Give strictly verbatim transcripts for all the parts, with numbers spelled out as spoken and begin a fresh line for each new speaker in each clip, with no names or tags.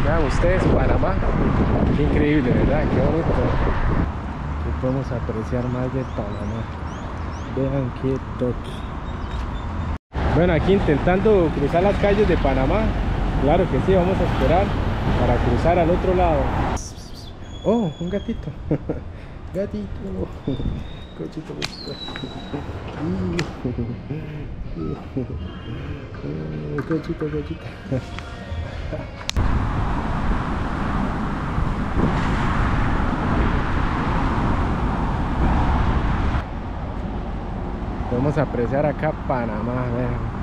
Vean ustedes Panamá, qué increíble, ¿verdad? Qué bonito. Aquí podemos apreciar más de Panamá. Vean qué toque. Bueno, aquí intentando cruzar las calles de Panamá. Claro que sí, vamos a esperar para cruzar al otro lado. Oh, un gatito. Gatito. Cochito, cochito. Cochito, cochito. Vamos a apreciar acá Panamá, vean.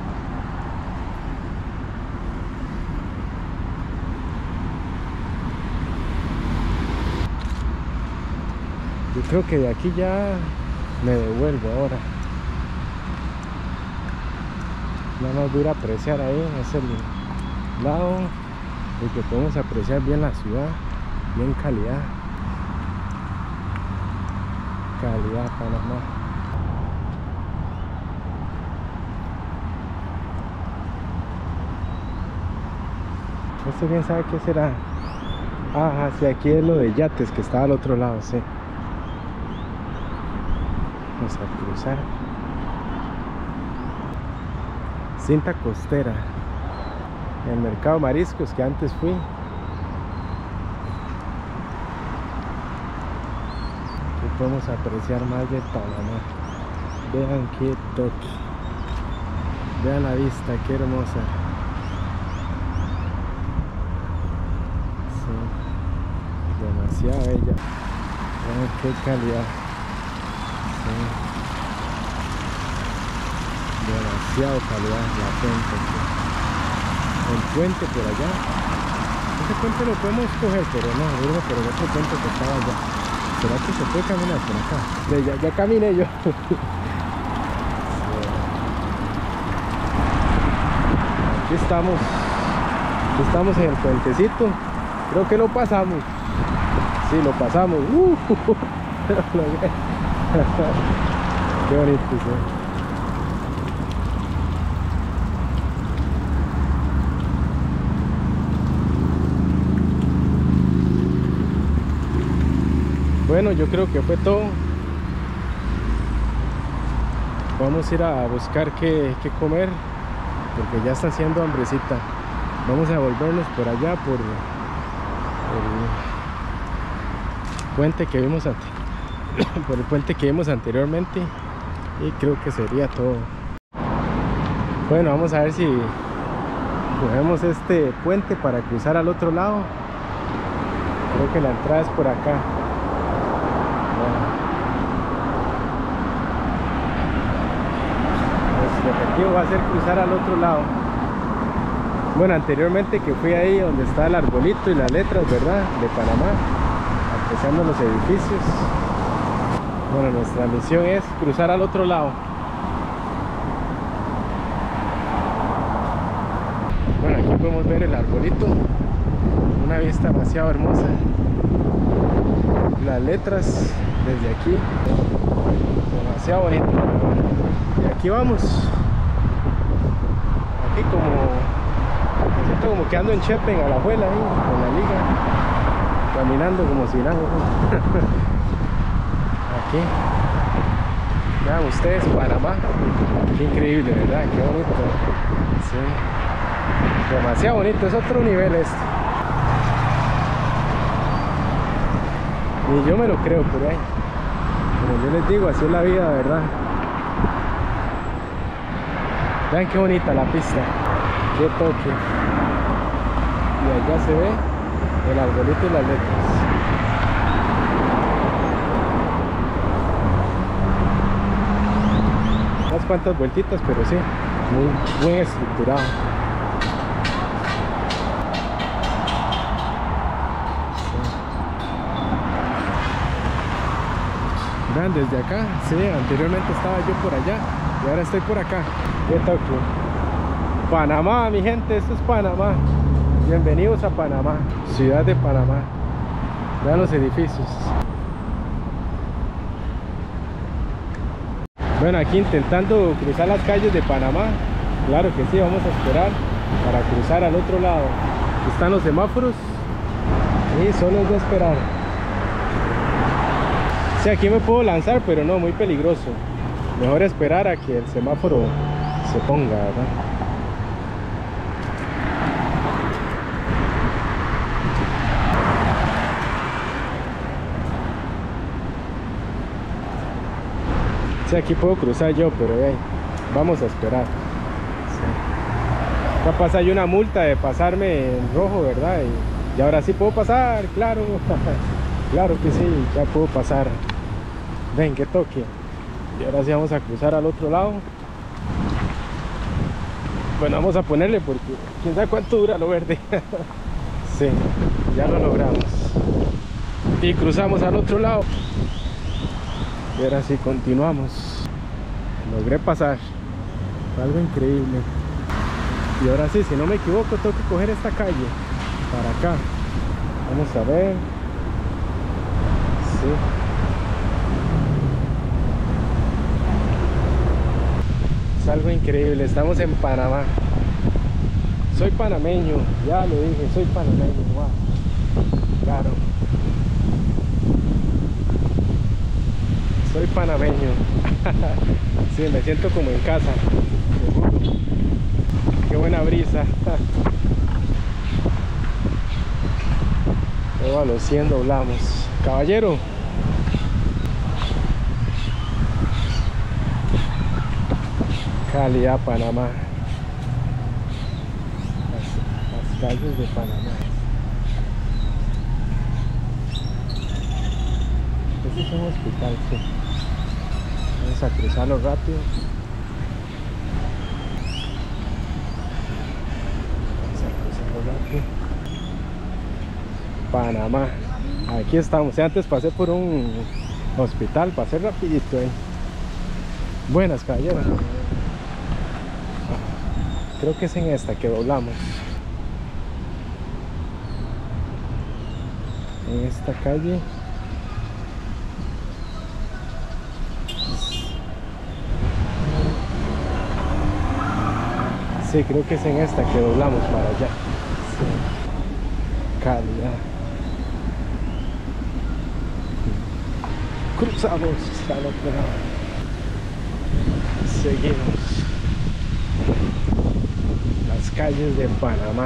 Yo creo que de aquí ya me devuelvo ahora. Nada más voy a ir a apreciar ahí en ese lado y que podemos apreciar bien la ciudad, bien calidad. Calidad Panamá. Este bien sabe qué será. Ajá, sí, aquí es lo de yates que está al otro lado, sí. Vamos a cruzar. Cinta costera. El mercado mariscos que antes fui. Aquí podemos apreciar más de Panamá. Vean qué toque. Vean la vista, qué hermosa. Sí. Demasiado bella. Vean qué calidad. Sí. Demasiado calidad la fuente aquí. El puente por allá, ese puente lo podemos coger, pero no, irme por el otro puente que estaba allá. ¿Será que se puede caminar por acá? Sí, ya, ya caminé yo. Sí. Aquí estamos, aquí estamos en el puentecito. Creo que lo pasamos. Sí, lo pasamos. Uh, qué bonito, sí. Bueno, yo creo que fue todo. Vamos a ir a buscar qué, qué comer, porque ya está haciendo hambrecita. Vamos a volvernos por allá, por el puente que vimos ante, por el puente que vimos anteriormente, y creo que sería todo. Bueno, vamos a ver si cogemos este puente para cruzar al otro lado. Creo que la entrada es por acá. El objetivo va a ser cruzar al otro lado. Bueno, anteriormente que fui ahí donde está el arbolito y las letras, ¿verdad? De Panamá, apreciando los edificios. Bueno, nuestra misión es cruzar al otro lado. Bueno, aquí podemos ver el arbolito, una vista demasiado hermosa. Las letras desde aquí, demasiado bonito. Y aquí vamos, aquí como me siento como que ando en Chepe, a la abuela ahí con la liga, caminando como si nada. Aquí vean ustedes Panamá, qué increíble, ¿verdad? Qué bonito. Sí, demasiado bonito, es otro nivel esto. Ni yo me lo creo, por ahí, como yo les digo, así es la vida, ¿verdad? Vean qué bonita la pista, qué toque. Y allá se ve el arbolito y las letras. Unas cuantas vueltitas, pero sí, muy bien estructurado. Vean desde acá, sí, anteriormente estaba yo por allá y ahora estoy por acá. ¿Qué toque? Panamá, mi gente, esto es Panamá. Bienvenidos a Panamá, ciudad de Panamá. Vean los edificios. Bueno, aquí intentando cruzar las calles de Panamá. Claro que sí, vamos a esperar para cruzar al otro lado. Aquí están los semáforos y solo es de esperar. Sí, aquí me puedo lanzar, pero no, muy peligroso. Mejor esperar a que el semáforo se ponga, ¿verdad? Sí, aquí puedo cruzar yo, pero hey, vamos a esperar. Sí. Capaz hay una multa de pasarme en rojo, ¿verdad? Y, y ahora sí puedo pasar, claro. Claro que sí, ya puedo pasar. Ven, que toque. Y ahora sí vamos a cruzar al otro lado. Bueno, vamos a ponerle porque quién sabe cuánto dura lo verde. Sí, ya lo logramos. Y cruzamos al otro lado. Y ahora sí continuamos. Logré pasar. Fue algo increíble. Y ahora sí, si no me equivoco, tengo que coger esta calle para acá. Vamos a ver. Sí. Es algo increíble, estamos en Panamá. Soy panameño, ya lo dije, soy panameño. Wow. Claro. Soy panameño. Sí, me siento como en casa. Seguro. Qué buena brisa. Luego a los cien doblamos. Caballero. Calidad Panamá. Las, las calles de Panamá. Este es un hospital, sí. Vamos a cruzarlo rápido. Vamos a cruzarlo rápido. Panamá. Aquí estamos. Antes pasé por un hospital, pasé rapidito ahí. Buenas, caballeros. Creo que es en esta que doblamos. En esta calle. Sí, creo que es en esta que doblamos para allá. Sí. Calidad. Cruzamos al otro lado. Seguimos. Las calles de Panamá.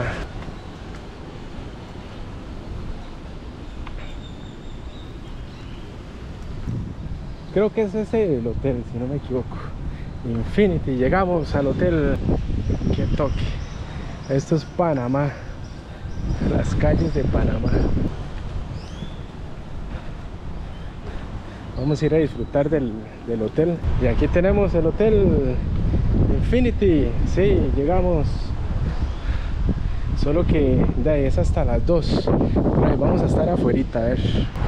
Creo que ese es el hotel, si no me equivoco. Infinity. Llegamos al hotel que toque. Esto es Panamá. Las calles de Panamá. Vamos a ir a disfrutar del, del hotel. Y aquí tenemos el hotel Infinity. Sí, llegamos. Solo que de ahí es hasta las dos. Pero ahí vamos a estar afuerita, a ver.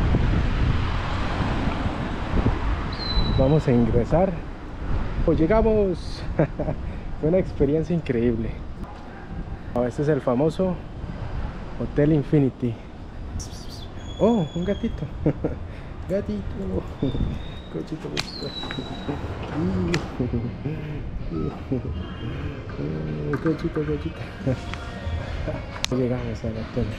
Vamos a ingresar. Pues llegamos. Fue una experiencia increíble. Este es el famoso Hotel Infinity. Oh, un gatito. Gatito. Cochito, cochito. Cochito, cochito. Llegamos al hotel.